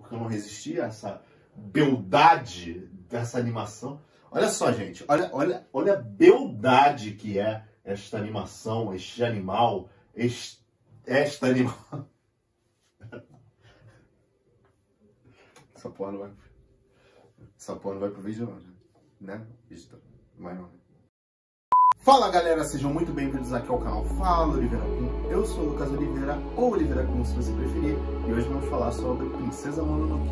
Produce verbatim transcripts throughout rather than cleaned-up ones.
porque eu não resisti a essa beldade dessa animação. Olha só, gente, olha, olha, olha a beldade que é esta animação, este animal, este, esta animal. Essa porra não vai, essa porra não vai pro vídeo não, né? Editor, não vai não. Fala galera, sejam muito bem-vindos aqui ao canal Fala Oliveira Kun. Eu sou o Lucas Oliveira, ou Oliveira Kun se você preferir, e hoje vamos falar sobre Princesa Mononoke.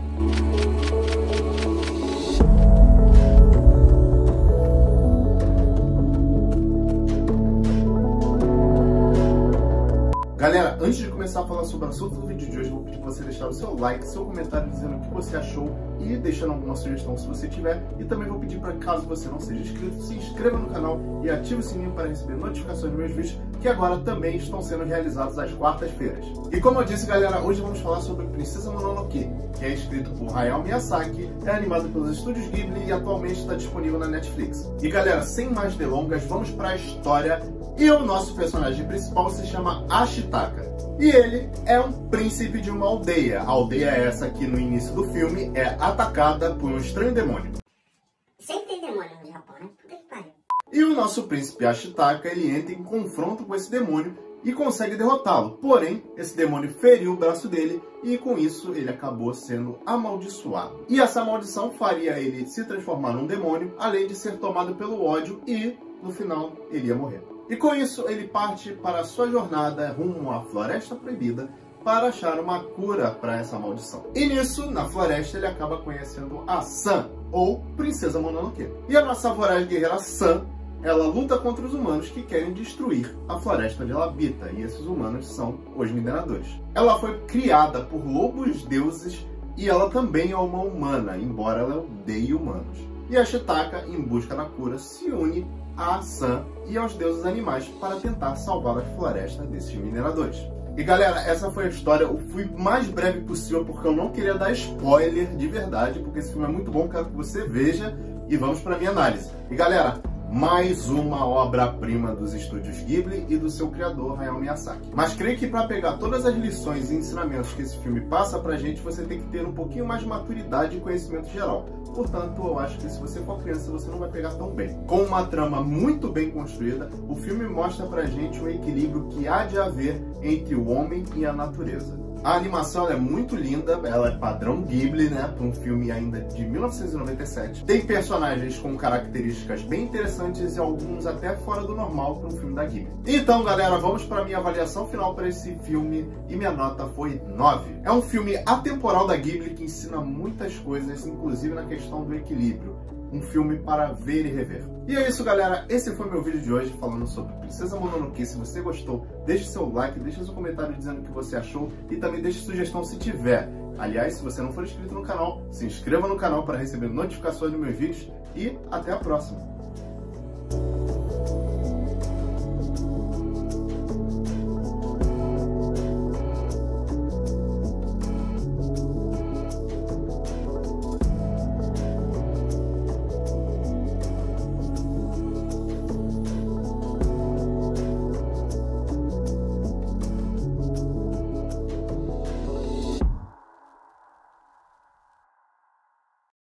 Galera, antes de começar a falar sobre o assunto do vídeo de hoje, vou pedir para você deixar o seu like, seu comentário dizendo o que você achou e deixando alguma sugestão se você tiver. E também vou pedir para caso você não seja inscrito, se inscreva no canal e ative o sininho para receber notificações dos meus vídeos, que agora também estão sendo realizados às quartas-feiras. E como eu disse, galera, hoje vamos falar sobre Princesa Mononoke, que é escrito por Hayao Miyazaki, é animado pelos estúdios Ghibli e atualmente está disponível na Netflix. E galera, sem mais delongas, vamos para a história. E o nosso personagem principal se chama Ashitaka. E ele é um príncipe de uma aldeia. A aldeia é essa que no início do filme é atacada por um estranho demônio. Sempre tem demônio no Japão, né? Puta que pariu. E o nosso príncipe Ashitaka, ele entra em confronto com esse demônio e consegue derrotá-lo. Porém, esse demônio feriu o braço dele e com isso ele acabou sendo amaldiçoado. E essa maldição faria ele se transformar num demônio, além de ser tomado pelo ódio e, no final, ele ia morrer. E com isso, ele parte para a sua jornada rumo à Floresta Proibida para achar uma cura para essa maldição. E nisso, na floresta, ele acaba conhecendo a San, ou Princesa Mononoke. E a nossa voraz guerreira San, ela luta contra os humanos que querem destruir a floresta onde ela habita. E esses humanos são os mineradores. Ela foi criada por lobos deuses e ela também é uma humana, embora ela odeie humanos. E a Ashitaka, em busca da cura, se une a San e aos deuses animais para tentar salvar a floresta desses mineradores. E galera, essa foi a história. Eu fui mais breve possível porque eu não queria dar spoiler de verdade, porque esse filme é muito bom, quero que você veja e vamos para minha análise. E galera, mais uma obra-prima dos estúdios Ghibli e do seu criador, Hayao Miyazaki. Mas creio que para pegar todas as lições e ensinamentos que esse filme passa pra gente, você tem que ter um pouquinho mais de maturidade e conhecimento geral. Portanto, eu acho que se você for criança, você não vai pegar tão bem. Com uma trama muito bem construída, o filme mostra pra gente o equilíbrio que há de haver entre o homem e a natureza. A animação é muito linda, ela é padrão Ghibli, né, para um filme ainda de mil novecentos e noventa e sete. Tem personagens com características bem interessantes e alguns até fora do normal para um filme da Ghibli. Então, galera, vamos para a minha avaliação final para esse filme e minha nota foi nove. É um filme atemporal da Ghibli que ensina muitas coisas, inclusive na questão do equilíbrio. Um filme para ver e rever. E é isso, galera. Esse foi meu vídeo de hoje falando sobre Princesa Mononoke. Se você gostou, deixe seu like, deixe seu comentário dizendo o que você achou e também deixe sugestão se tiver. Aliás, se você não for inscrito no canal, se inscreva no canal para receber notificações dos meus vídeos e até a próxima.